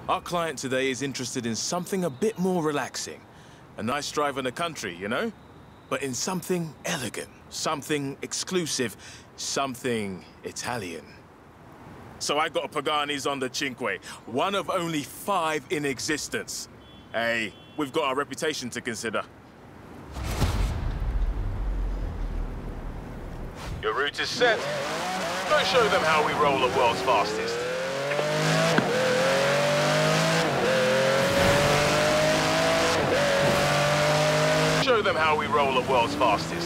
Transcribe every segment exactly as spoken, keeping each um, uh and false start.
Our client today is interested in something a bit more relaxing. A nice drive in the country, you know? But in something elegant, something exclusive, something Italian. So I got a Pagani's on the Cinque, one of only five in existence. Hey, we've got our reputation to consider. Your route is set. Go show them how we roll the world's fastest. Show them how we roll the world's fastest.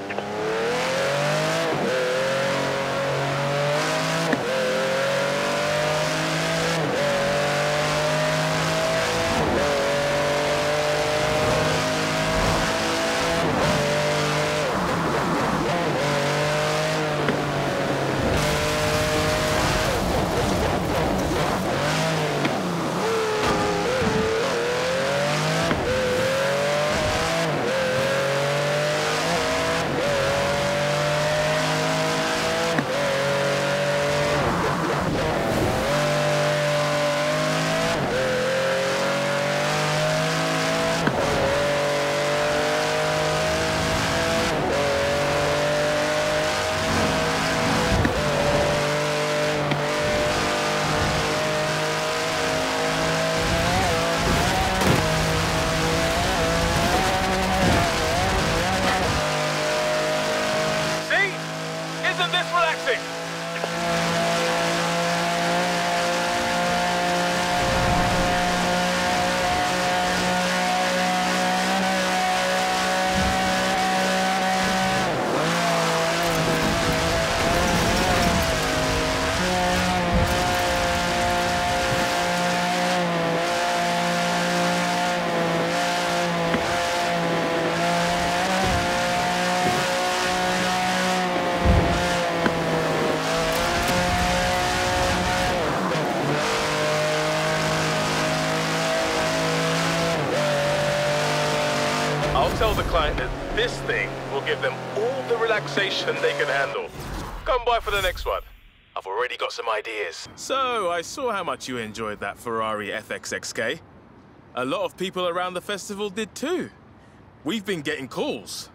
I'll tell the client that this thing will give them all the relaxation they can handle. Come by for the next one. I've already got some ideas. So, I saw how much you enjoyed that Ferrari F X X K. A lot of people around the festival did too. We've been getting calls.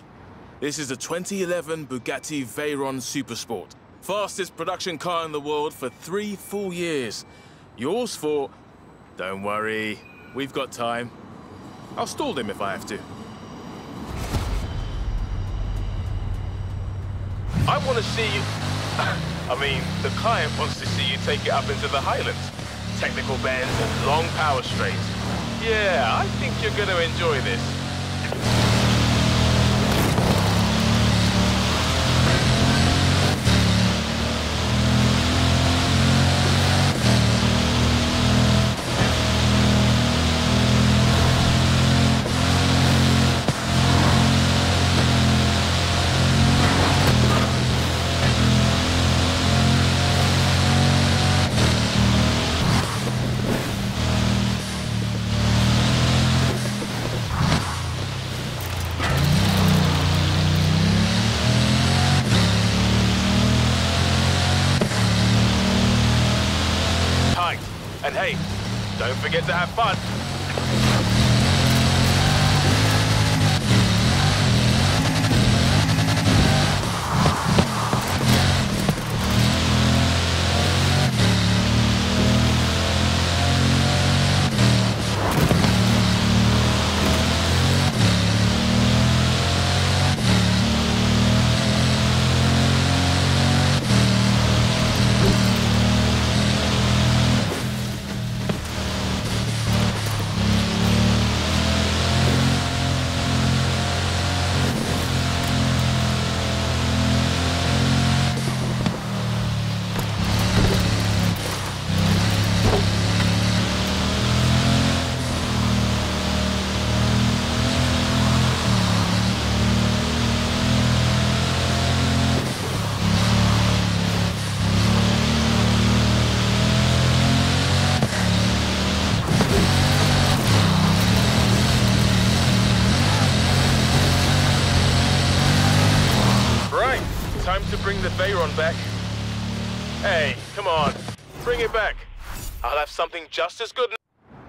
This is a twenty eleven Bugatti Veyron Supersport. Fastest production car in the world for three full years. Yours for... Don't worry, we've got time. I'll stall him if I have to. I want to see you... I mean, the client wants to see you take it up into the Highlands. Technical bends and long power straights. Yeah, I think you're going to enjoy this. And hey, don't forget to have fun. Time to bring the Veyron back. Hey, come on, bring it back. I'll have something just as good.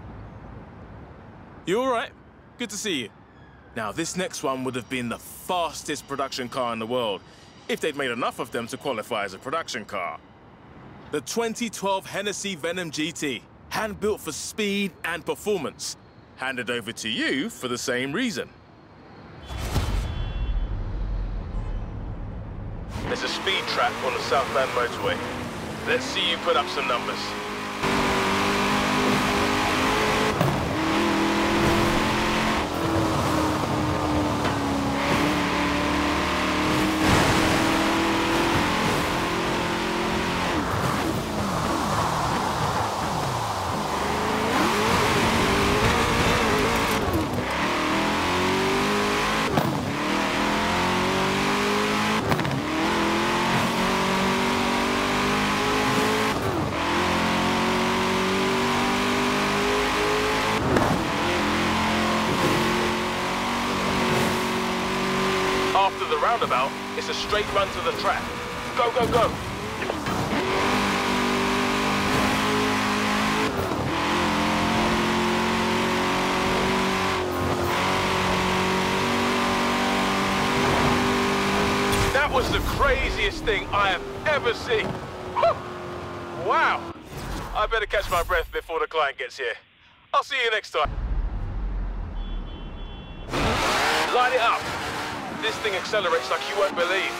You all right? Good to see you. Now, this next one would have been the fastest production car in the world, if they'd made enough of them to qualify as a production car. The twenty twelve Hennessy Venom G T, hand-built for speed and performance. Handed over to you for the same reason. There's a speed trap on the southbound motorway. Let's see you put up some numbers. After the roundabout, it's a straight run to the track. Go, go, go! That was the craziest thing I have ever seen. Wow! I better catch my breath before the client gets here. I'll see you next time. Line it up. This thing accelerates like you won't believe.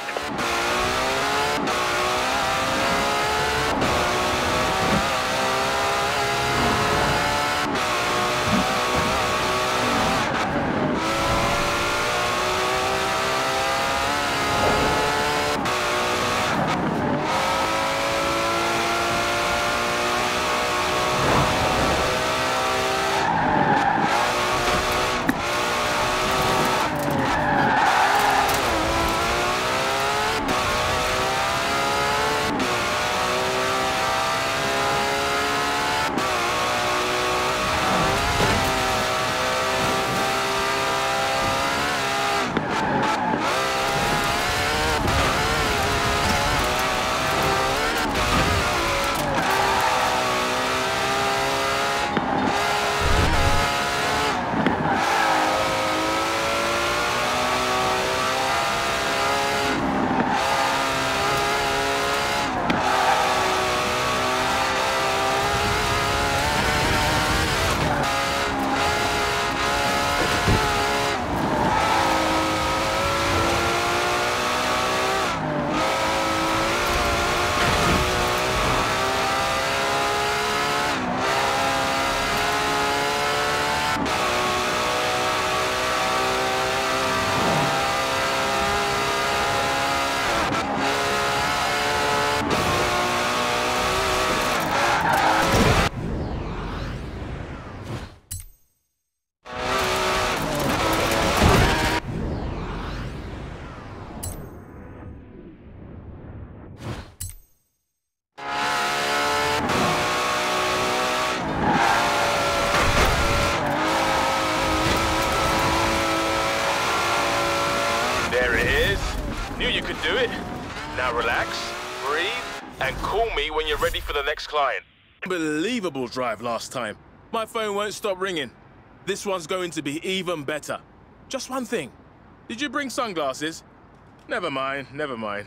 Knew you could do it. Now relax, breathe, and call me when you're ready for the next client. Unbelievable drive last time. My phone won't stop ringing. This one's going to be even better. Just one thing. Did you bring sunglasses? Never mind, never mind.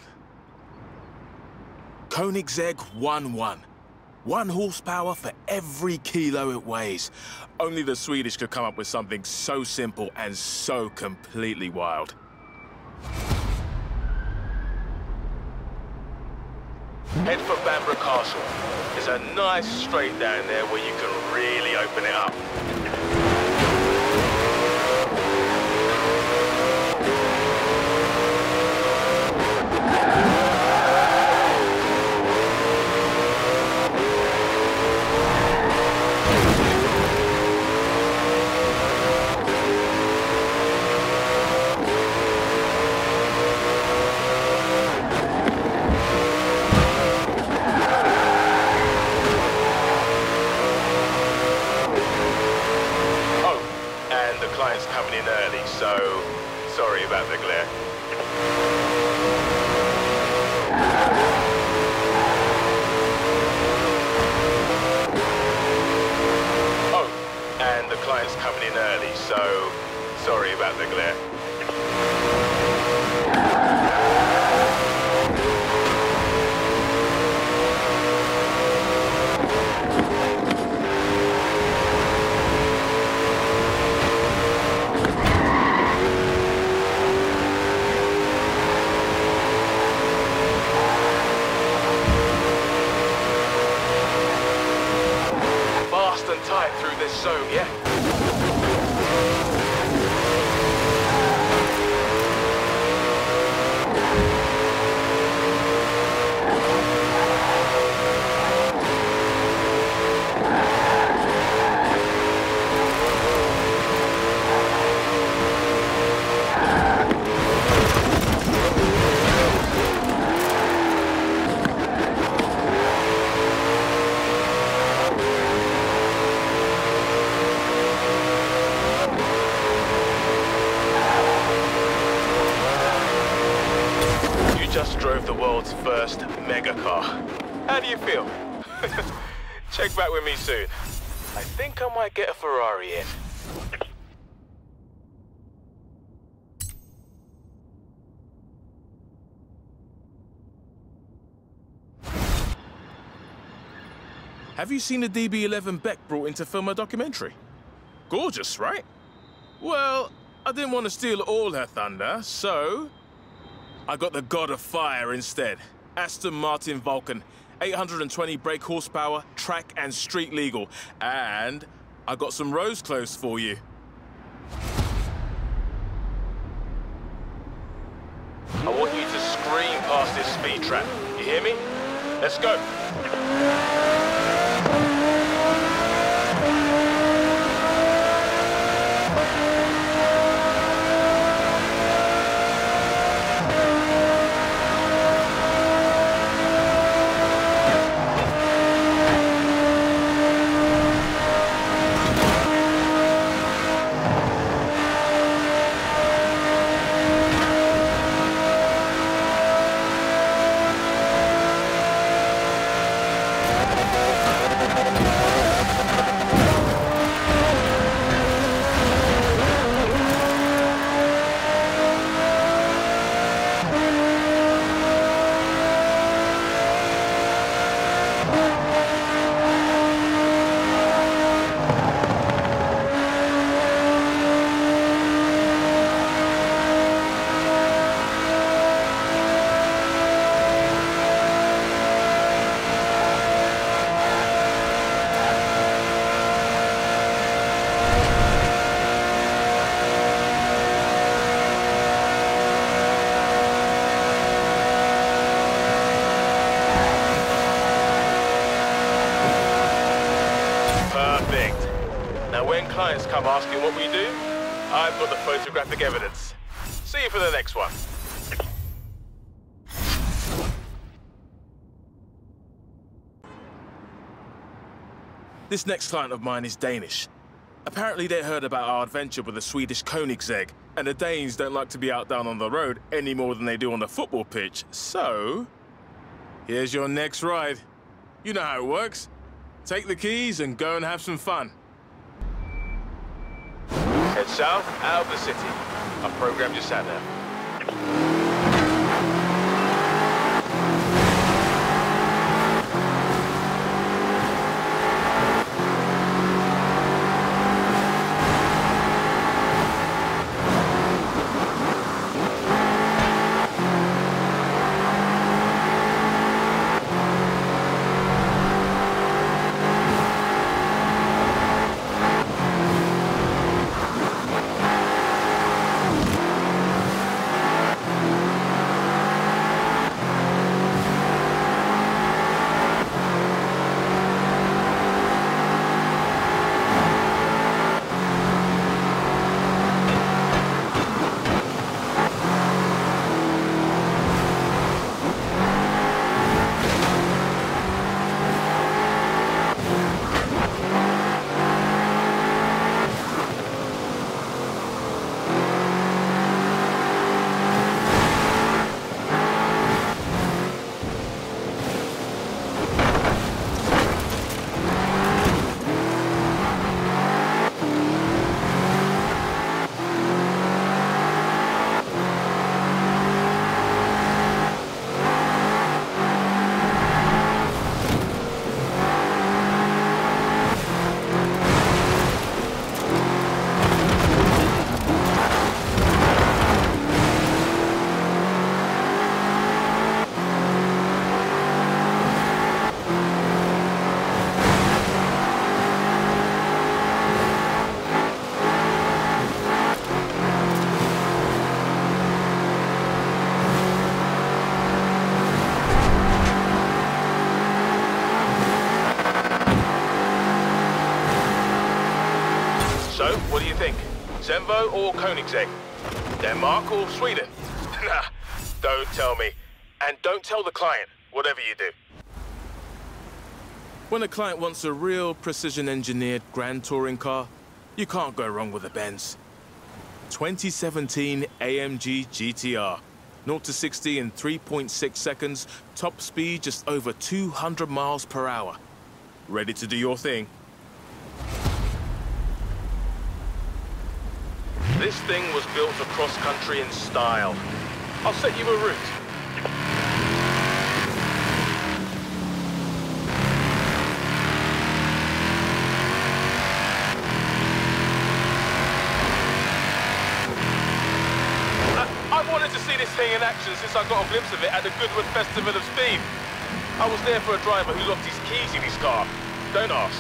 Koenigsegg one one. One horsepower for every kilo it weighs. Only the Swedish could come up with something so simple and so completely wild. Head for Bamborough Castle. There's a nice straight down there where you can really open it up. Coming in early, so sorry about the glare. Sorry about the glare. Fast and tight through this zone, yeah? Just drove the world's first mega car. How do you feel? Check back with me soon. I think I might get a Ferrari in. Have you seen the D B eleven Beck brought in to film a documentary? Gorgeous, right? Well, I didn't want to steal all her thunder, so I got the God of Fire instead. Aston Martin Vulcan, eight hundred twenty brake horsepower, track and street legal. And I got some rose clothes for you. I want you to scream past this speed trap. You hear me? Let's go. Now, when clients come asking what we do, I've got the photographic evidence. See you for the next one. This next client of mine is Danish. Apparently they heard about our adventure with the Swedish Koenigsegg, and the Danes don't like to be out down on the road any more than they do on the football pitch. So, here's your next ride. You know how it works. Take the keys and go and have some fun. Head south, out of the city. I've programmed your sat nav. So, what do you think? Zenvo or Koenigsegg? Denmark or Sweden? Nah, don't tell me. And don't tell the client, whatever you do. When a client wants a real precision-engineered Grand Touring car, you can't go wrong with a Benz. twenty seventeen A M G G T R. zero to sixty in three point six seconds, top speed just over two hundred miles per hour. Ready to do your thing? This thing was built for cross-country in style. I'll set you a route. I've wanted to see this thing in action since I got a glimpse of it at the Goodwood Festival of Speed. I was there for a driver who lost his keys in his car. Don't ask.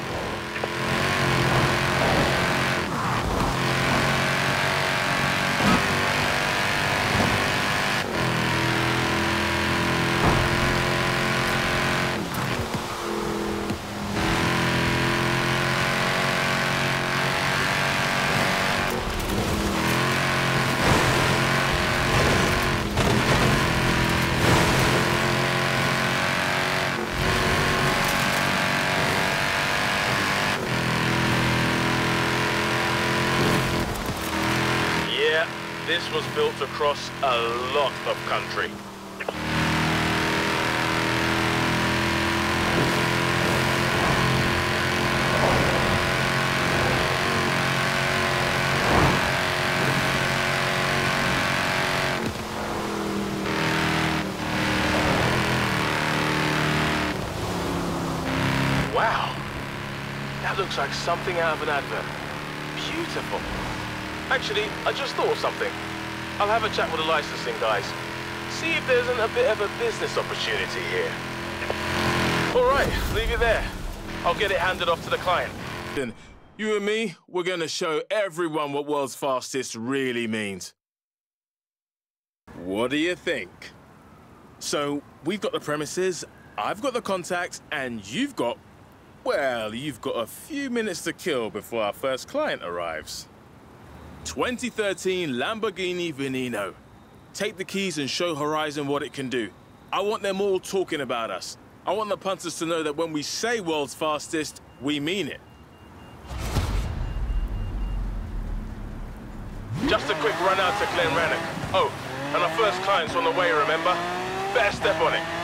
This was built across a lot of country. Wow, that looks like something out of an advert. Beautiful. Actually, I just thought of something. I'll have a chat with the licensing guys. See if there isn't a bit of a business opportunity here. All right, leave you there. I'll get it handed off to the client. You and me, we're gonna show everyone what world's fastest really means. What do you think? So, we've got the premises, I've got the contacts, and you've got... well, you've got a few minutes to kill before our first client arrives. twenty thirteen Lamborghini Veneno. Take the keys and show Horizon what it can do. I want them all talking about us. I want the punters to know that when we say world's fastest, we mean it. Just a quick run out to Glen Rannoch. Oh, and our first client's on the way, remember? Better step on it.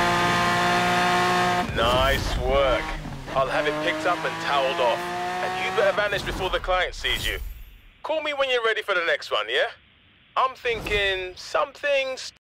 I'll have it picked up and toweled off, and you better vanish before the client sees you. Call me when you're ready for the next one, yeah? I'm thinking something